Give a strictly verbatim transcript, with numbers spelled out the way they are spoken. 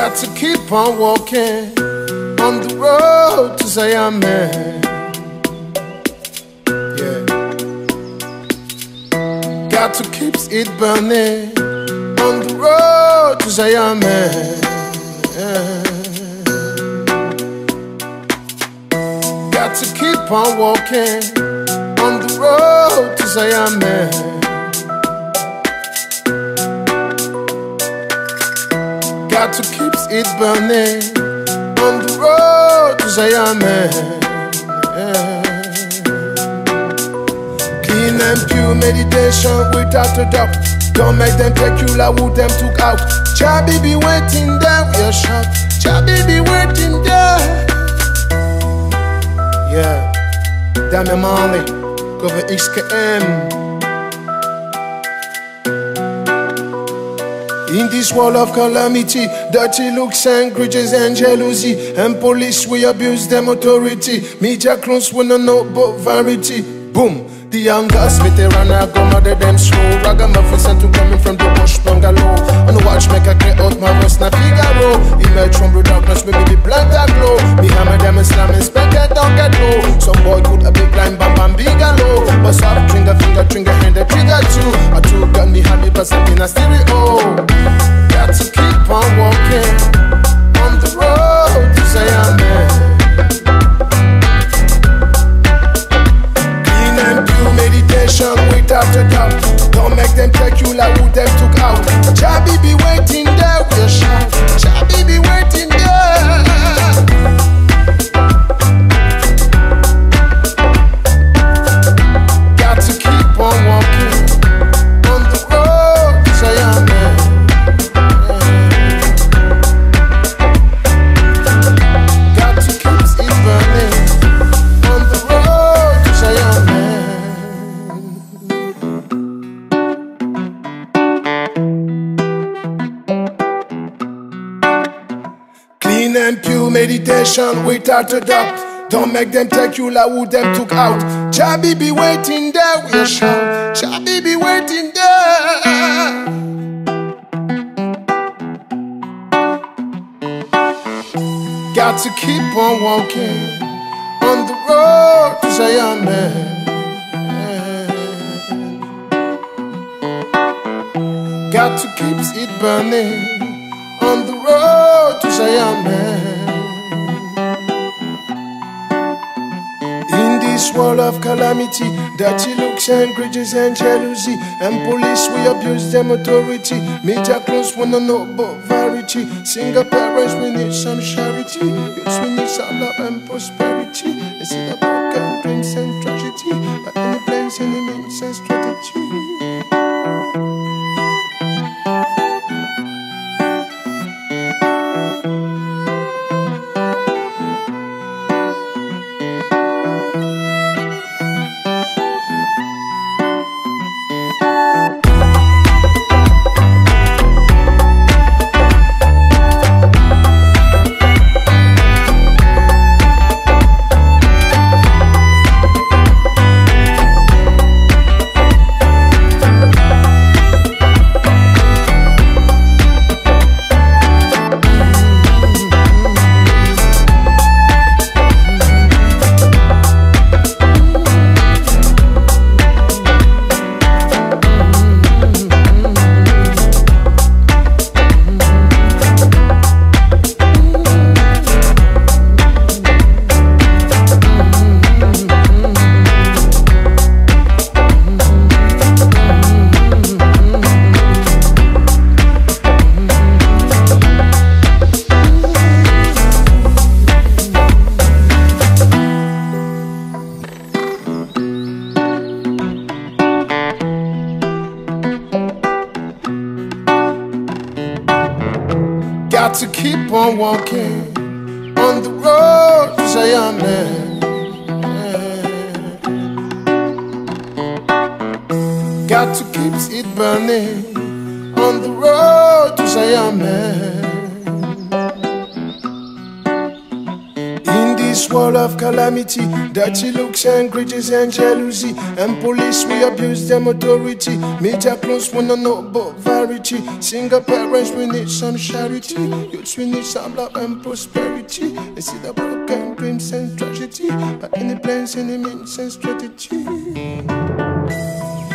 Got to keep on walking on the road to Zion, man. Yeah. Got to keep it burning on the road to Zion, man. Yeah. Got to keep on walking on the road to Zion, man. Got to keep it burning on the road to Zion, man. Yeah. Clean and pure meditation without a doubt. Don't make them take you like who them took out. Chabi be waiting there with your shot. Chabi be waiting there. Yeah, Damien Marley, cover X K M. In this world of calamity, dirty looks and grudges and jealousy, and police we abuse them authority. Media clones wanna know about variety. Boom, the young girls with their run I go mother them slow. Ragamuffin sent to coming from the bush bungalow. On the watch make a clear out my voice na Figaro. Emerge from the darkness, maybe the blind that glow. Me hammer them and slam and spec it don't get low. Some boy could a big line bam bam bigalo. But soft trigger finger trigger hand the trigger too. I took gun me happy but something a stereo. Got to keep on walking on the road to Zion, man. Clean and pure meditation without a doubt. Don't make them take you like who them took out. Chabi be waiting there with your shot. Chabi be waiting there. Got to keep on walking on the road to Zion, man. Got to keep it burning on the road to Zion, man. Clean and pure meditation without a doubt. Don't make them take you like who them took out. Chabi be waiting there with your shout. Chabi be waiting there. Got to keep on walking on the road to Zion, man. Got to keep it burning on the road to Zion, man. In this world of calamity, dirty looks and grudges and jealousy, and police we abuse them authority. Media clones wanna know about variety. Single parents we need some charity. Yes, we need some love and prosperity. They see the broken dreams and tragedy, but any plans, any means and strategy. Got to keep on walking on the road to Zion, man. Got to keep it burning on the road to Zion, man. In the this world of calamity, dirty looks and grudges and jealousy, and police we abuse them authority. Media close wanna know about variety. Single parents we need some charity. Youths we need some love and prosperity. They see the broken dreams and tragedy, but any plans, any means and strategy.